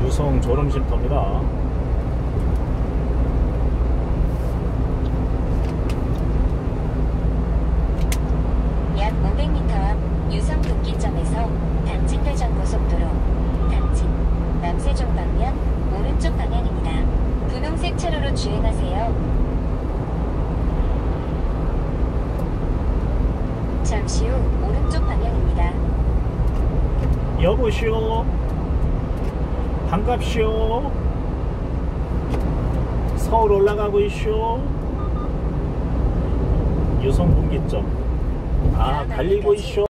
유성 졸음쉼터입니다. 약 500m 앞 유성 분기점에서 당진대전고속도로 당진 남세종 방면 오른쪽 방향입니다. 분홍색 차로로 주행하세요. 잠시 후 오른쪽 방향입니다. 여보시오, 반갑시오. 서울 올라가고 있쇼. 유성 분기점. 달리고 있쇼.